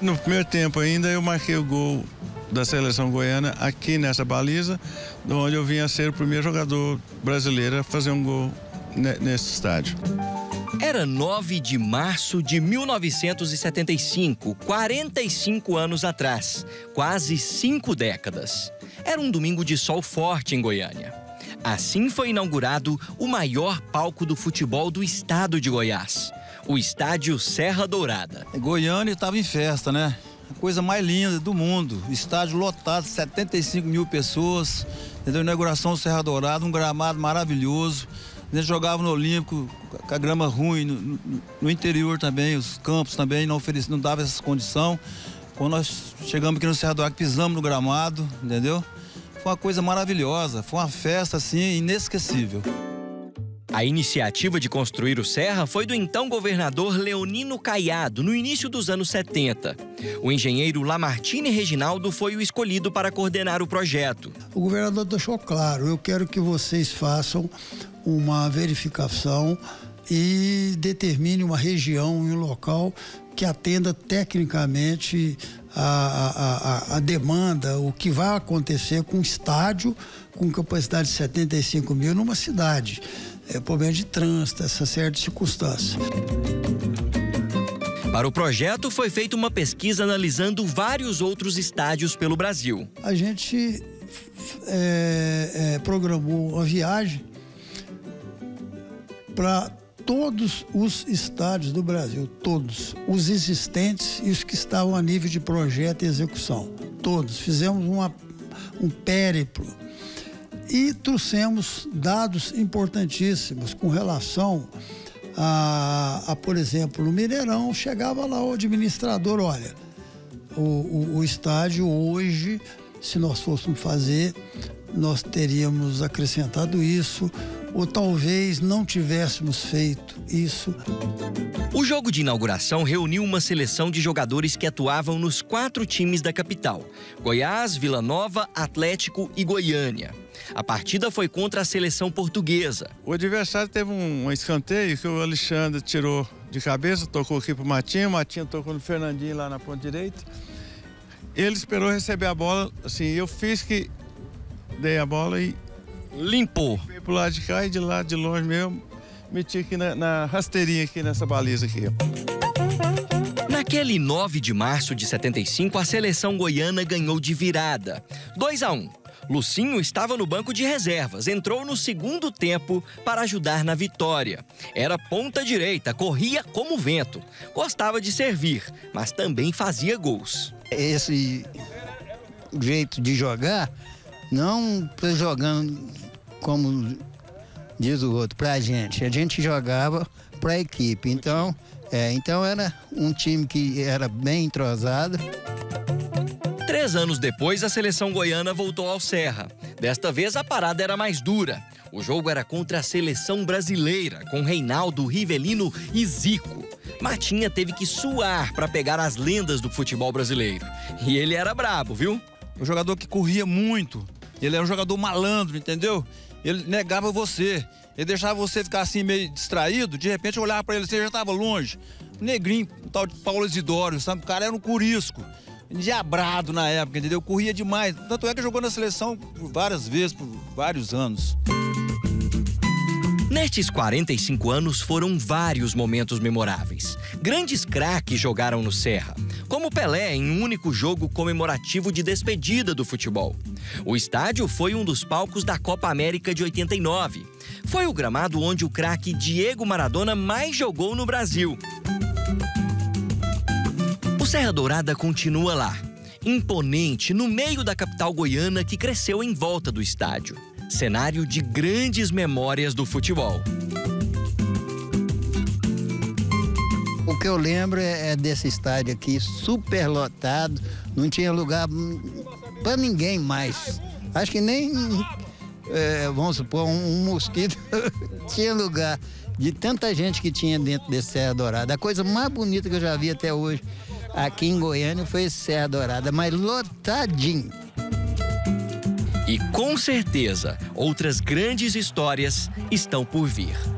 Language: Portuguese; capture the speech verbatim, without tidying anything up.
No primeiro tempo ainda eu marquei o gol da seleção goiana aqui nessa baliza, onde eu vim a ser o primeiro jogador brasileiro a fazer um gol nesse estádio. Era nove de março de mil novecentos e setenta e cinco, quarenta e cinco anos atrás, quase cinco décadas. Era um domingo de sol forte em Goiânia. Assim foi inaugurado o maior palco do futebol do estado de Goiás, o Estádio Serra Dourada. Goiânia estava em festa, né? A coisa mais linda do mundo. Estádio lotado, setenta e cinco mil pessoas. Entendeu? Inauguração do Serra Dourada, um gramado maravilhoso. A gente jogava no Olímpico com a grama ruim, no, no, no interior também, os campos também não ofereciam, não dava essa condição. Quando nós chegamos aqui no Serra Dourada, pisamos no gramado, entendeu? Foi uma coisa maravilhosa, foi uma festa assim inesquecível. A iniciativa de construir o Serra foi do então governador Leonino Caiado, no início dos anos setenta. O engenheiro Lamartine Reginaldo foi o escolhido para coordenar o projeto. O governador deixou claro, eu quero que vocês façam uma verificação e determine uma região e um local que atenda tecnicamente a, a, a, a demanda, o que vai acontecer com um estádio com capacidade de setenta e cinco mil numa cidade. É problema de trânsito, essa certa circunstância. Para o projeto foi feita uma pesquisa analisando vários outros estádios pelo Brasil. A gente é, é, programou uma viagem para todos os estádios do Brasil, todos, os existentes e os que estavam a nível de projeto e execução, todos. Fizemos uma, um périplo e trouxemos dados importantíssimos com relação a, a, por exemplo, no Mineirão, chegava lá o administrador, olha, o, o, o estádio hoje, se nós fôssemos fazer, nós teríamos acrescentado isso, ou talvez não tivéssemos feito isso. O jogo de inauguração reuniu uma seleção de jogadores que atuavam nos quatro times da capital: Goiás, Vila Nova, Atlético e Goiânia. A partida foi contra a seleção portuguesa. O adversário teve um, um escanteio que o Alexandre tirou de cabeça, tocou aqui pro Matinho, o Matinho tocou no Fernandinho lá na ponta direita. Ele esperou receber a bola, assim, eu fiz que dei a bola e limpou. Fui pro lado de cá e de lá de longe mesmo, meti aqui na, na rasteirinha aqui nessa baliza aqui. Naquele nove de março de setenta e cinco, a seleção goiana ganhou de virada, dois a um. Lucinho estava no banco de reservas, entrou no segundo tempo para ajudar na vitória. Era ponta direita, corria como vento. Gostava de servir, mas também fazia gols. Esse jeito de jogar, não jogando como diz o outro, pra gente. A gente jogava pra equipe. Então, é, então era um time que era bem entrosado. Três anos depois, a seleção goiana voltou ao Serra. Desta vez, a parada era mais dura. O jogo era contra a seleção brasileira, com Reinaldo, Rivelino e Zico. Matinha teve que suar para pegar as lendas do futebol brasileiro. E ele era brabo, viu? O jogador que corria muito, ele era um jogador malandro, entendeu? Ele negava você, ele deixava você ficar assim meio distraído, de repente eu olhava para ele, você já estava longe. O negrinho, o tal de Paulo Isidório, sabe? O cara era um curisco. Endiabrado na época, entendeu? Corria demais. Tanto é que jogou na seleção por várias vezes, por vários anos. Nestes quarenta e cinco anos foram vários momentos memoráveis. Grandes craques jogaram no Serra, como Pelé em um único jogo comemorativo de despedida do futebol. O estádio foi um dos palcos da Copa América de oitenta e nove. Foi o gramado onde o craque Diego Maradona mais jogou no Brasil. O Serra Dourada continua lá, imponente, no meio da capital goiana que cresceu em volta do estádio. Cenário de grandes memórias do futebol. O que eu lembro é desse estádio aqui, super lotado, não tinha lugar para ninguém mais. Acho que nem, é, vamos supor, um, um mosquito tinha lugar de tanta gente que tinha dentro desse Serra Dourada. A coisa mais bonita que eu já vi até hoje aqui em Goiânia foi esse Serra Dourada, mas lotadinho. E com certeza, outras grandes histórias estão por vir.